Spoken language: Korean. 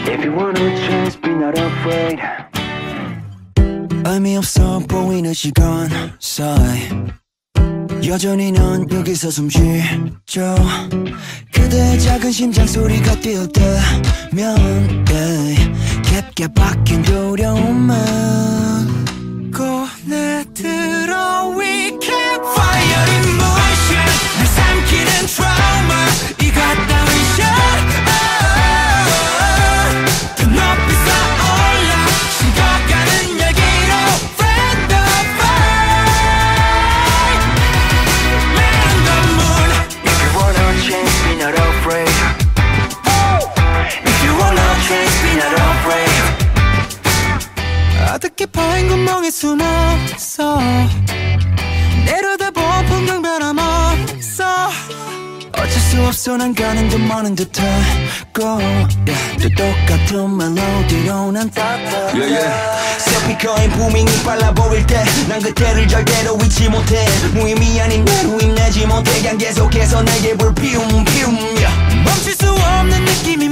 If you want a chance, be not afraid. 의미 없어 보이는 시간 사이 여전히 넌 여기서 숨쉬죠. 그대의 작은 심장 소리가 뛰을 때면 yeah, 깊게 박힌 두려움만 꺼내들어. We can fire in motion. 날 삼키는 trauma 이것 따윈 shut up. 더 높이 쏘올라 식어가는 열기로 friend of fire. Man on the moon. If you want a chance, be not afraid. If you want a chance, be not afraid. 어둡게 파인 구멍에 숨었어. 내려다본 풍경 변함없어. 어쩔 수 없어 난 가는 듯 머는 듯하고 yeah, 또 똑같은 멜로디로 난 따라 스피커인 부밍이 빨라 보일 때 난 그때를 절대로 잊지 못해. 무의미 아닌 내로 힘내지 못해. 그냥 계속해서 내게 불 피움 yeah. 멈출 수 없는 느낌이